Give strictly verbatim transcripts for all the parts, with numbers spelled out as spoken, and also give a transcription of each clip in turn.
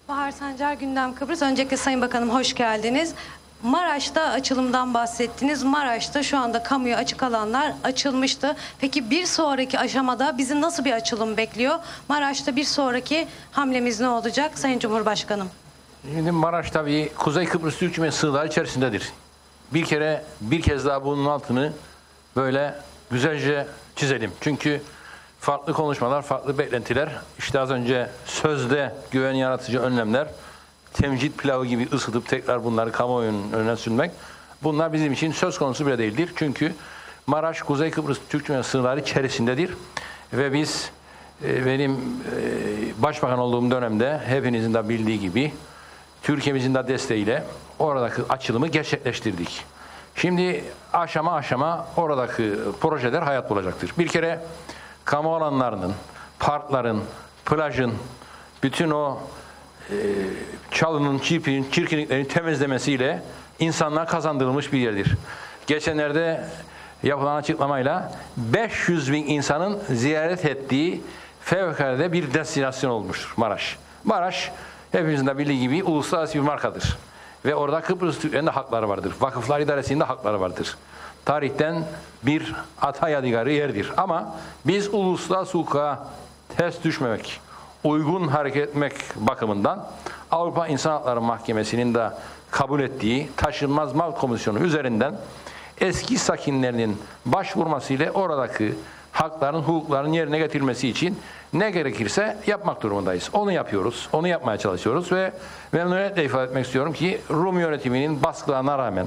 Bahar Sancar, Gündem Kıbrıs. Öncelikle Sayın Bakanım hoş geldiniz. Maraş'ta açılımdan bahsettiniz. Maraş'ta şu anda kamuya açık alanlar açılmıştı. Peki bir sonraki aşamada bizi nasıl bir açılım bekliyor? Maraş'ta bir sonraki hamlemiz ne olacak Sayın Cumhurbaşkanım? Şimdi Maraş tabii Kuzey Kıbrıs Türk Cumhuriyeti sınırları içerisindedir. Bir kere bir kez daha bunun altını böyle güzelce çizelim. Çünkü farklı konuşmalar, farklı beklentiler, işte az önce sözde güven yaratıcı önlemler, temcit pilavı gibi ısıtıp tekrar bunları kamuoyunun önüne sürmek, bunlar bizim için söz konusu bile değildir. Çünkü Maraş Kuzey Kıbrıs Türk Cumhuriyeti sınırları içerisindedir ve biz benim başbakan olduğum dönemde hepinizin de bildiği gibi Türkiye'mizin de desteğiyle oradaki açılımı gerçekleştirdik. Şimdi aşama aşama oradaki projeler hayat bulacaktır. Bir kere kamu alanlarının, parkların, plajın, bütün o e, çalının, çirkin, çirkinliklerin temizlemesiyle insanlar kazandırılmış bir yerdir. Geçenlerde yapılan açıklamayla beş yüz bin insanın ziyaret ettiği fevkalade bir destinasyon olmuştur Maraş. Maraş hepimizin de bildiği gibi uluslararası bir markadır. Ve orada Kıbrıs Türklerinin de hakları vardır. Vakıflar İdaresi'nin de hakları vardır. Tarihten bir ata yadigarı yerdir. Ama biz uluslararası hukuka ters düşmemek, uygun hareket etmek bakımından Avrupa İnsan Hakları Mahkemesi'nin de kabul ettiği Taşınmaz Mal Komisyonu üzerinden eski sakinlerinin başvurmasıyla oradaki hakların, hukukların yerine getirilmesi için ne gerekirse yapmak durumundayız. Onu yapıyoruz, onu yapmaya çalışıyoruz ve memnuniyetle ifade etmek istiyorum ki Rum yönetiminin baskılarına rağmen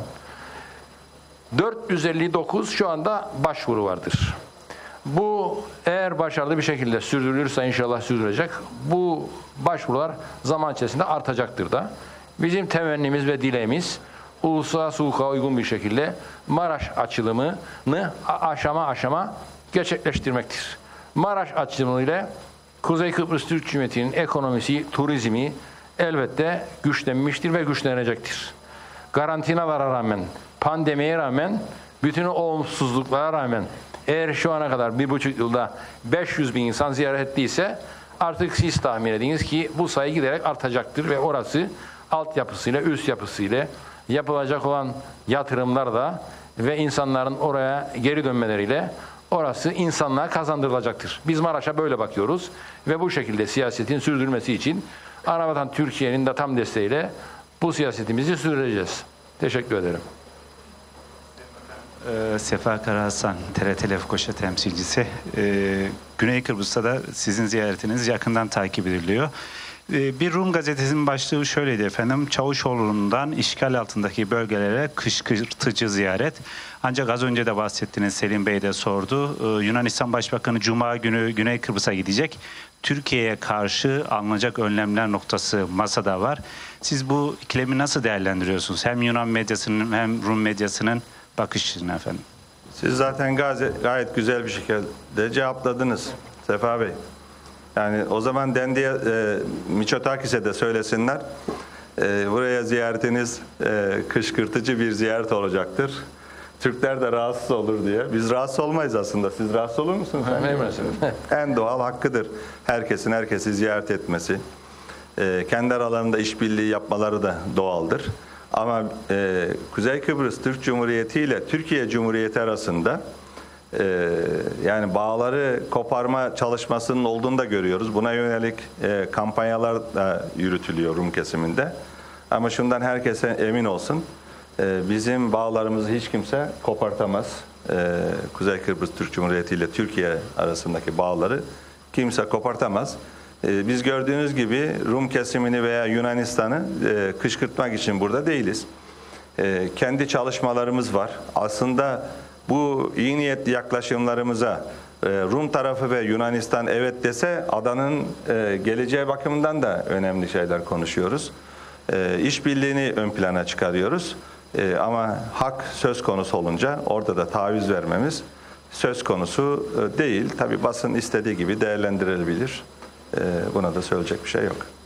dört yüz elli dokuz şu anda başvuru vardır. Bu eğer başarılı bir şekilde sürdürülürse inşallah sürdürecek. Bu başvurular zaman içerisinde artacaktır da. Bizim temennimiz ve dileğimiz uluslararası hukuka uygun bir şekilde Maraş açılımını aşama aşama gerçekleştirmektir. Maraş açılımı ile Kuzey Kıbrıs Türk Cumhuriyeti'nin ekonomisi, turizmi elbette güçlenmiştir ve güçlenecektir. Garantinalara rağmen, pandemiye rağmen, bütün o olumsuzluklara rağmen eğer şu ana kadar bir buçuk yılda beş yüz bin insan ziyaret ettiyse artık siz tahmin ediniz ki bu sayı giderek artacaktır ve orası altyapısıyla, üst yapısıyla yapılacak olan yatırımlar da ve insanların oraya geri dönmeleriyle orası insanlığa kazandırılacaktır. Biz Maraş'a böyle bakıyoruz ve bu şekilde siyasetin sürdürülmesi için Anavatan Türkiye'nin de tam desteğiyle bu siyasetimizi sürdüreceğiz. Teşekkür ederim. Ee, Sefa Karahasan, T R T Lefkoşa temsilcisi. Ee, Güney Kıbrıs'ta da sizin ziyaretiniz yakından takip ediliyor. Ee, bir Rum gazetesinin başlığı şöyleydi efendim. Çavuşoğlu'ndan işgal altındaki bölgelere kışkırtıcı ziyaret. Ancak az önce de bahsettiniz, Selim Bey de sordu. Ee, Yunanistan Başbakanı Cuma günü Güney Kıbrıs'a gidecek. Türkiye'ye karşı alınacak önlemler noktası masada var. Siz bu ikilemi nasıl değerlendiriyorsunuz? Hem Yunan medyasının hem Rum medyasının bakışını efendim. Siz zaten gayet, gayet güzel bir şekilde cevapladınız Sefa Bey. Yani o zaman Dendi'ye, e, Miçotakis'e de söylesinler. E, buraya ziyaretiniz e, kışkırtıcı bir ziyaret olacaktır. Türkler de rahatsız olur diye. Biz rahatsız olmayız aslında. Siz rahatsız olur musunuz? En doğal hakkıdır herkesin herkesi ziyaret etmesi. E, kendi aralarında işbirliği yapmaları da doğaldır. Ama e, Kuzey Kıbrıs Türk Cumhuriyeti ile Türkiye Cumhuriyeti arasında e, yani bağları koparma çalışmasının olduğunu da görüyoruz. Buna yönelik e, kampanyalar da yürütülüyor Rum kesiminde. Ama şundan herkese emin olsun. E, bizim bağlarımızı hiç kimse kopartamaz. E, Kuzey Kıbrıs Türk Cumhuriyeti ile Türkiye arasındaki bağları kimse kopartamaz. Biz gördüğünüz gibi Rum kesimini veya Yunanistan'ı kışkırtmak için burada değiliz. Kendi çalışmalarımız var. Aslında bu iyi niyetli yaklaşımlarımıza Rum tarafı ve Yunanistan evet dese adanın geleceği bakımından da önemli şeyler konuşuyoruz. İşbirliğini ön plana çıkarıyoruz. Ama hak söz konusu olunca orada da taviz vermemiz söz konusu değil. Tabii basın istediği gibi değerlendirilebilir. Buna da söyleyecek bir şey yok.